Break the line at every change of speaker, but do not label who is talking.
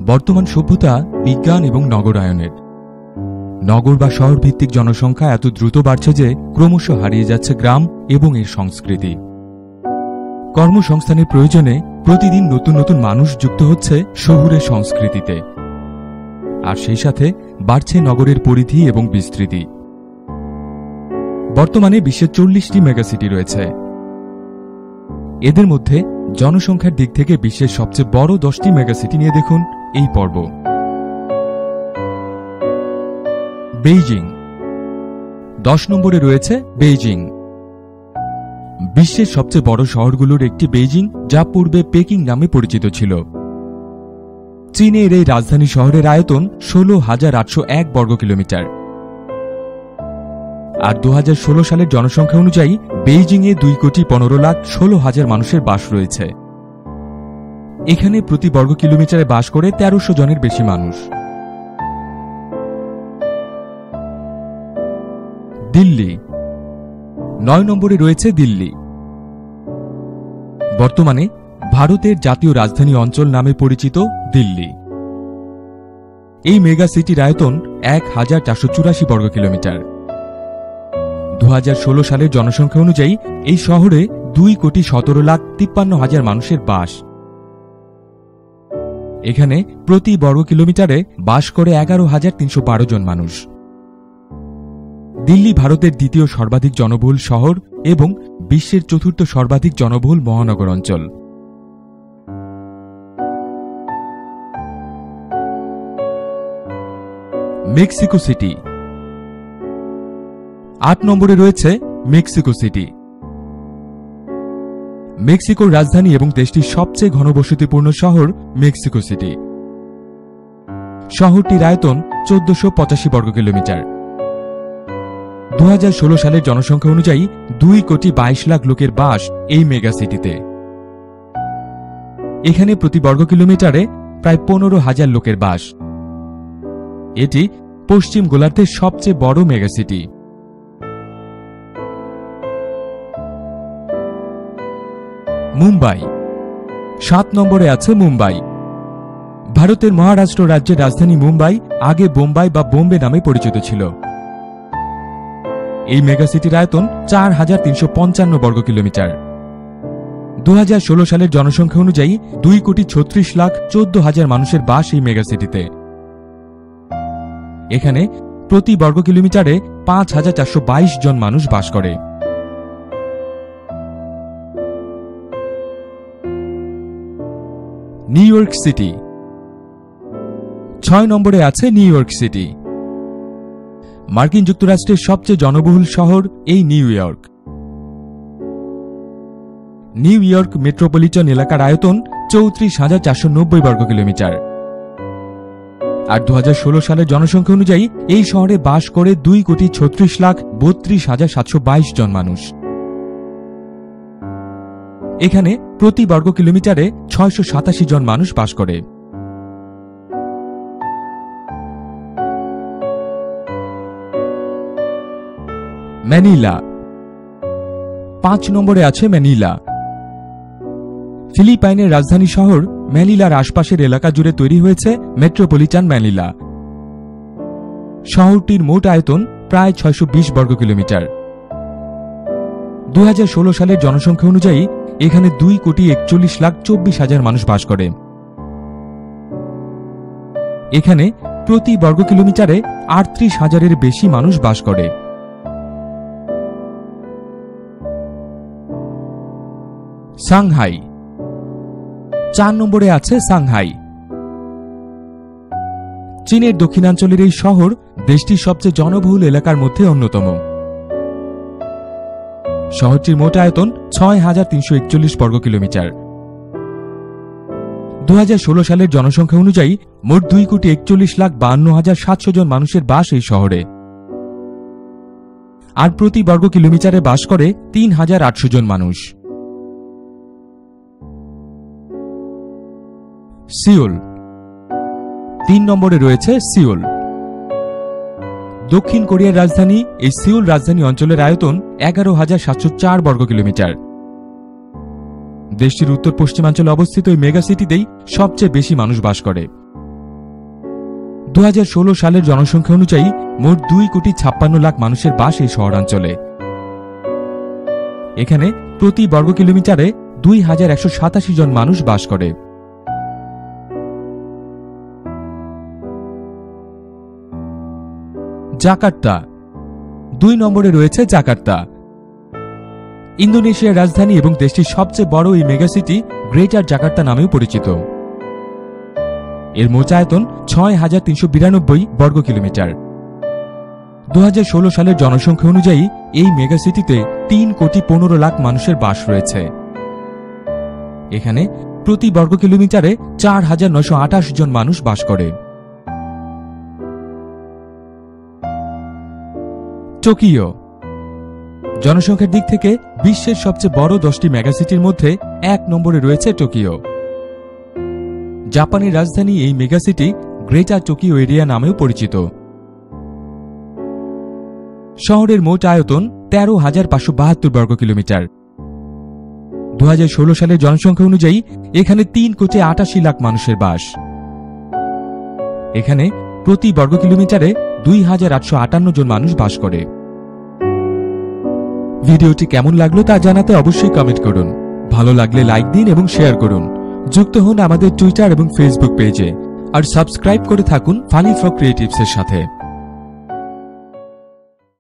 বর্তমান সভ্যতা বিজ্ঞান এবং নগরায়নের। নগর বা শহর ভিত্তিক জনসংখ্যা এত দ্রুত বাড়ছে যে ক্রমশ হারিয়ে যাচ্ছে গ্রাম এবং এর সংস্কৃতি। কর্মসংস্থানের প্রয়োজনে প্রতিদিন নতুন নতুন মানুষ যুক্ত হচ্ছে শহুরের সংস্কৃতিতে, আর সেই সাথে বাড়ছে নগরের পরিধি এবং বিস্তৃতি। বর্তমানে বিশ্বের 40টি মেগাসিটি রয়েছে। এদের মধ্যে জনসংখ্যার দিক থেকে বিশ্বের সবচেয়ে বড় 10টি মেগাসিটি নিয়ে দেখুন এই পর্ব। বেইজিং 10 নম্বরে রয়েছে। বেইজিং বিশ্বের সবচেয়ে বড় শহরগুলোর একটি বেইজিং, যা পূর্বে পেকিং নামে পরিচিত ছিল। চীনের এই রাজধানী শহরের আয়তন 16,801 বর্গ কিলোমিটার, আর 2016 সালের জনসংখ্যা অনুযায়ী বেইজিংয়ে 2,15,16,000 মানুষের বাস রয়েছে। এখানে প্রতি বর্গ কিলোমিটারে বাস করে 1300 জনের বেশি মানুষ। দিল্লি 9 নম্বরে রয়েছে। দিল্লি বর্তমানে ভারতের জাতীয় রাজধানী অঞ্চল নামে পরিচিত দিল্লি। এই মেগা সিটির আয়তন 1,484 বর্গ কিলোমিটার। 2016 সালের জনসংখ্যা অনুযায়ী এই শহরে 2,17,53,000 মানুষের বাস। এখানে প্রতি বর্গ কিলোমিটারে বাস করে 11,312 জন মানুষ। দিল্লি ভারতের দ্বিতীয় সর্বাধিক জনবহুল শহর এবং বিশ্বের চতুর্থ সর্বাধিক জনবহুল মহানগর অঞ্চল। মেক্সিকো সিটি 8 নম্বরে রয়েছে। মেক্সিকো সিটি মেক্সিকোর রাজধানী এবং দেশটির সবচেয়ে ঘনবসতিপূর্ণ শহর মেক্সিকো সিটি। শহরটির আয়তন 1485 বর্গ কিলোমিটার। 2016 সালের জনসংখ্যা অনুযায়ী 2,22,00,000 লোকের বাস এই মেগা সিটিতে। এখানে প্রতি বর্গ কিলোমিটারে প্রায় 15,000 লোকের বাস। এটি পশ্চিম গোলার্ধের সবচেয়ে বড় মেগা সিটি। মুম্বাই 7 নম্বরে আছে। মুম্বাই ভারতের মহারাষ্ট্র রাজ্যের রাজধানী মুম্বাই আগে বোম্বাই বা বোম্বে নামে পরিচিত ছিল। এই মেগাসিটির আয়তন 4,355 বর্গ কিলোমিটার। 2016 সালের জনসংখ্যা অনুযায়ী 2,36,14,000 মানুষের বাস এই মেগাসিটিতে। এখানে প্রতি বর্গ কিলোমিটারে 5,422 জন মানুষ বাস করে। নিউ ইয়র্ক সিটি 6 নম্বরে আছে। নিউ ইয়র্ক সিটি মার্কিন যুক্তরাষ্ট্রের সবচেয়ে জনবহুল শহর এই New York. New York metropolitan এলাকার আয়তন 34,490 বর্গ কিলোমিটার, আর 2016 সালের জনসংখ্যা অনুযায়ী এই শহরে বাস করে 2,36,32,722 জন মানুষ। এখানে প্রতি বর্গ কিলোমিটারে 687 জন মানুষ বাস করে। ম্যানিলা 5 নম্বরে আছে। ম্যানিলা ফিলিপাইনের রাজধানী শহর ম্যানিলার আশপাশের এলাকা জুড়ে তৈরি হয়েছে মেট্রোপলিটন ম্যানিলা। শহরটির মোট আয়তন প্রায় 620 বর্গ কিলোমিটার। 2016 সালের জনসংখ্যা অনুযায়ী এখানে 2,41,24,000 মানুষ বাস করে। এখানে প্রতি বর্গ কিলোমিটারে 38,000-এর বেশি মানুষ বাস করে। সাংহাই 4 নম্বরে আছে। সাংহাই চীনের দক্ষিণাঞ্চলের এই শহর দেশটির সবচেয়ে জনবহুল এলাকার মধ্যে অন্যতম। শহরটির মোট আয়তন 6,341 বর্গ কিলোমিটার। 2016 সালের জনসংখ্যা অনুযায়ী মোট 2,41,52,700 জন মানুষের বাস এই শহরে, আর প্রতি বর্গ কিলোমিটারে বাস করে 3,800 জন মানুষ। সিওল 3 নম্বরে রয়েছে। সিওল দক্ষিণ কোরিয়ার রাজধানী এই সিওল রাজধানী অঞ্চলের আয়তন 11,704 বর্গ কিলোমিটার। দেশটির উত্তর পশ্চিমাঞ্চলে অবস্থিত এই মেগা সিটিতেই সবচেয়ে বেশি মানুষ বাস করে। 2016 সালের জনসংখ্যা অনুযায়ী মোট 2,56,00,000 মানুষের বাস এই শহরাঞ্চলে। এখানে প্রতি বর্গ কিলোমিটারে 2,187 জন মানুষ বাস করে। জাকার্তা 2 নম্বরে রয়েছে জাকার্তা। ইন্দোনেশিয়ার রাজধানী এবং দেশটির সবচেয়ে বড় এই মেগাসিটি গ্রেটার জাকার্তা নামেও পরিচিত। এর মোট আয়তন 6,392 বর্গ কিলোমিটার। 2016 সালের জনসংখ্যা অনুযায়ী এই মেগাসিটিতে 3,15,00,000 মানুষের বাস রয়েছে। এখানে প্রতি বর্গ কিলোমিটারে 4,928 জন মানুষ বাস করে। টোকিও জনসংখ্যার দিক থেকে বিশ্বের সবচেয়ে বড় 10টি মেগাসিটির মধ্যে 1 নম্বরে রয়েছে টোকিও। জাপানের রাজধানী এই মেগাসিটি গ্রেটার টোকিও এরিয়া নামেও পরিচিত। শহরের মোট আয়তন 13,572 বর্গ কিলোমিটার। 2016 সালের জনসংখ্যা অনুযায়ী এখানে 3,88,00,000 মানুষের বাস। এখানে প্রতি বর্গ কিলোমিটারে 2,858 জন মানুষ বাস করে। ভিডিওটি কেমন লাগলো তা জানাতে অবশ্যই কমেন্ট করুন। ভালো লাগলে লাইক দিন এবং শেয়ার করুন। যুক্ত হন আমাদের টুইটার এবং ফেসবুক পেজে, আর সাবস্ক্রাইব করে থাকুন ফানি ফর ক্রিয়েটিভস এর সাথে।